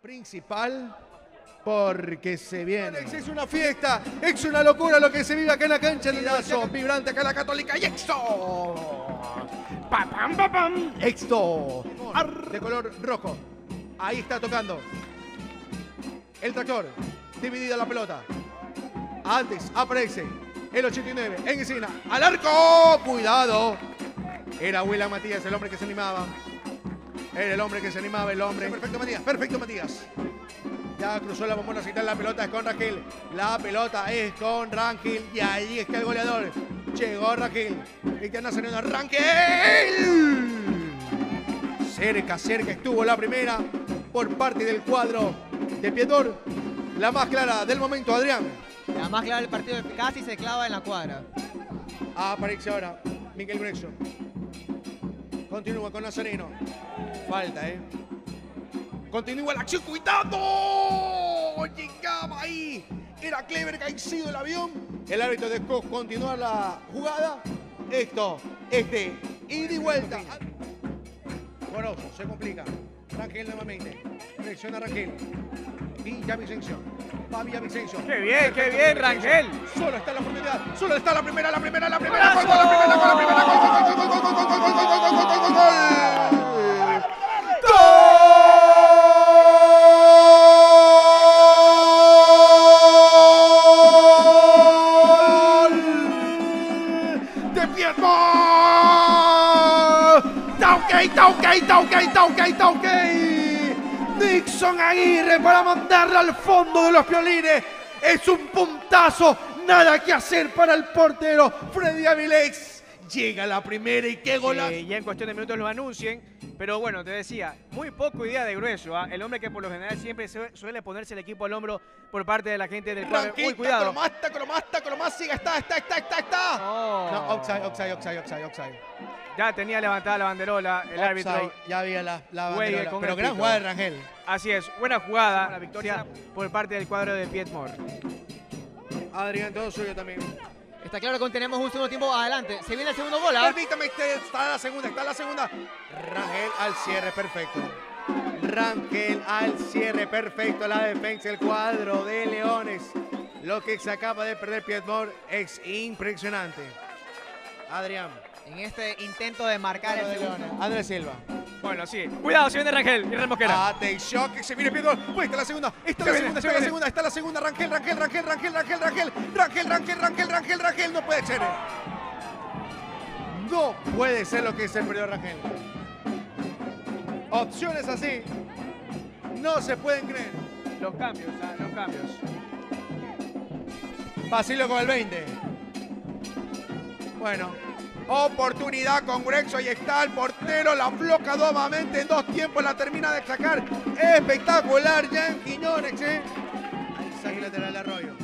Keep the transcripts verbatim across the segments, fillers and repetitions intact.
principal porque se viene. Es una fiesta, es una locura lo que se vive acá en la cancha del Lazo, vibrante acá en la Católica y Exto. Pa, pam, pa, pam. Exto. De color rojo. Ahí está tocando. El tractor. Dividida la pelota. Antes aparece el ochenta y nueve en escena. ¡Al arco! ¡Cuidado! Era William Matías el hombre que se animaba. Era el hombre que se animaba, el hombre. Perfecto Matías, perfecto Matías. Ya cruzó la bombona central, la pelota es con Rangel. La pelota es con Rangel. Y ahí está el goleador. Llegó Rangel. Cristian Nazareno, Rangel. Cerca, cerca estuvo la primera por parte del cuadro de Piedmor. La más clara del momento, Adrián. La más clara del partido, casi se clava en la cuadra. Aparece ahora Miguel Grexo. Continúa con Nazareno. Falta, ¿eh? Continúa la acción. ¡Cuidado! Llegaba ahí. Era Clever Caicedo el avión. El árbitro dejó continuar la jugada. Esto es de ida y vuelta. Moroso, se complica. Rangel nuevamente. Reacciona Rangel. Villa Vicencio. Va Villa Vicencio. ¡Qué bien, qué bien, Rangel! Solo está la oportunidad. Solo está la primera, la primera, la primera. Gol, gol, la primera, gol, la primera. Gol, gol, gol, gol, gol, gol, gol, gol, gol, gol, gol, gol, gol. ¡De Piedmor! ¡Está ok, está ok, está ok, está ok, está ok! Nixon Aguirre para mandarla al fondo de los violines. Es un puntazo. Nada que hacer para el portero Freddy Avilés. Llega la primera y qué golazo. Sí, ya en cuestión de minutos lo anuncien. Pero bueno, te decía, muy poco idea de grueso. ¿eh? El hombre que por lo general siempre suele ponerse el equipo al hombro por parte de la gente del cuadro. Uy, cuidado. Colomás, Colomás, Colomás, siga, está, está, está, está, está. Oh. No, offside, offside, offside, offside, offside. Ya tenía levantada la banderola el Offside, árbitro. ya había la, la Güey, banderola. con Pero el gran pito. jugada de Rangel. Así es, buena jugada, la victoria por parte del cuadro de Piedmor. Adrián, todo suyo también. Está claro que tenemos un segundo tiempo adelante. Se viene el segundo gol. ¿eh? Permítame, está la segunda, está la segunda. Rangel al cierre, perfecto. Rangel al cierre, perfecto. La defensa, el cuadro de Leones. Lo que se acaba de perder Piedmor es impresionante. Adrián. En este intento de marcar el segundo. Andrés Silva. Bueno, sí. Cuidado, se viene Rangel y Mosquera. Atención, que se viene Piedmor. Pues está la segunda, está la segunda, está la segunda, está la segunda. Rangel, Rangel, Rangel, Rangel, Rangel, Rangel, Rangel, Rangel, Rangel, Rangel, Rangel. No puede ser. No puede ser lo que se perdió Rangel. Opciones así no se pueden creer. Los cambios, ¿ah? Los cambios. Basilio con el veinte. Bueno, oportunidad con Grexo. Ahí está el portero. La bloca nuevamente en dos tiempos. La termina de sacar. Espectacular. Jan Quiñones. ¿eh? Ahí saque lateral de Arroyo.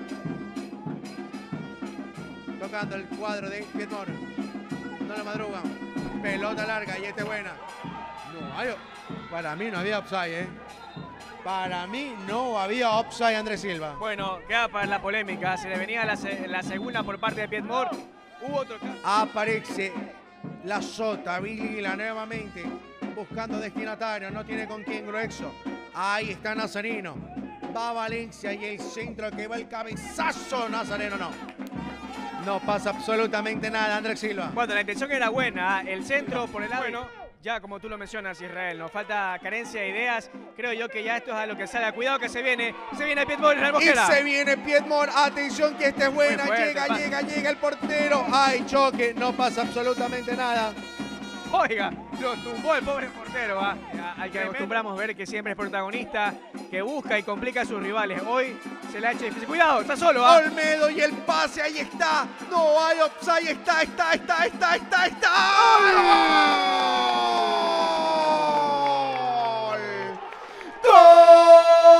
Tocando el cuadro de Piedmor. No la madruga. Pelota larga y esta es buena. No, hay, para mí no había offside, ¿eh? Para mí no había offside, Andrés Silva. Bueno, queda para la polémica. Se le venía la, la segunda por parte de Piedmor. Hubo otro caso. Aparece la Sota, Vila nuevamente buscando destinatario, no tiene con quién Gruexo. Ahí está Nazareno. Va Valencia y el centro que va el cabezazo. Nazareno no. No pasa absolutamente nada, Andrés Silva. Bueno, la intención era buena. El centro por el lado. Bueno, ya como tú lo mencionas, Israel, nos falta carencia de ideas. Creo yo que ya esto es a lo que sale. Cuidado que se viene. Se viene Piedmor, Israel Mosquera. Y se viene Piedmor. Atención que esta es buena. Fuerte, llega, pasa. llega, llega el portero. Hay choque. No pasa absolutamente nada. Oiga, lo tumbó el pobre portero. ¿ah? Al que acostumbramos ver que siempre es protagonista, que busca y complica a sus rivales. Hoy se le ha hecho difícil. Cuidado, está solo. ¿ah? Olmedo y el pase, ahí está. No hay offside, está, está, está, está, está, está. ¡Gol! ¡Gol!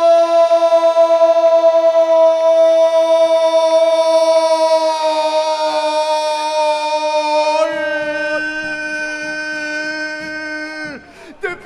¡De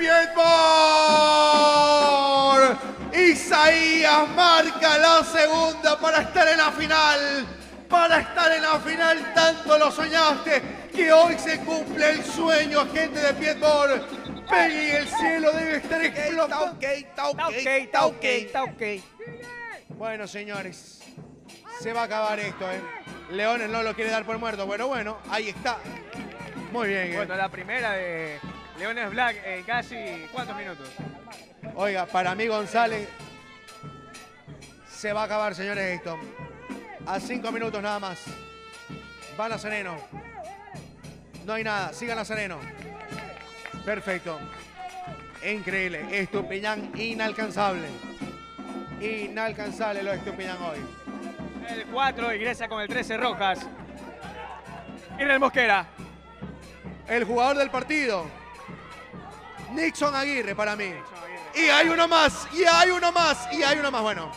Piedmor! Isaías marca la segunda para estar en la final. Para estar en la final, tanto lo soñaste, que hoy se cumple el sueño, gente de Piedmor. Peggy, el cielo debe estar explotando. Ok, está ok, está ok, está ok. Bueno, señores, se va a acabar esto, ¿eh? Leones no lo quiere dar por muerto. Bueno, bueno, ahí está. Muy bien, ¿eh? Bueno, la primera de Leones Black en casi, ¿cuántos minutos? Oiga, para mí González se va a acabar, señores, esto. A cinco minutos nada más. Van a Sereno. No hay nada, sigan a Sereno. Perfecto. Increíble. Estupiñán inalcanzable. Inalcanzable lo de Estupiñán hoy. El cuatro ingresa con el trece Rojas. Irel Mosquera. El jugador del partido. Nixon Aguirre para mí. Y hay uno más, y hay uno más, y hay uno más. Bueno.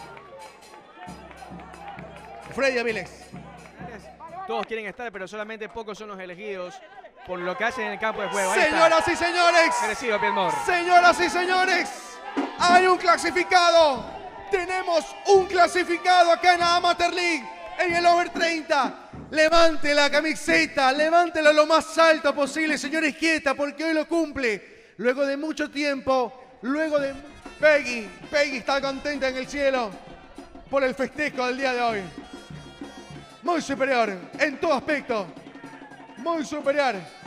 Freddy Aviles. Todos quieren estar, pero solamente pocos son los elegidos por lo que hacen en el campo de juego. Ahí Señoras está. y señores. Merecido, Piedmor. Señoras y señores. Hay un clasificado. Tenemos un clasificado acá en la Amateur League. En el over treinta. Levante la camiseta. Levántela lo más alto posible, señor Izquieta, porque hoy lo cumple. Luego de mucho tiempo. Luego de... Peggy. Peggy está contenta en el cielo por el festejo del día de hoy. Muy superior en todo aspecto. Muy superior.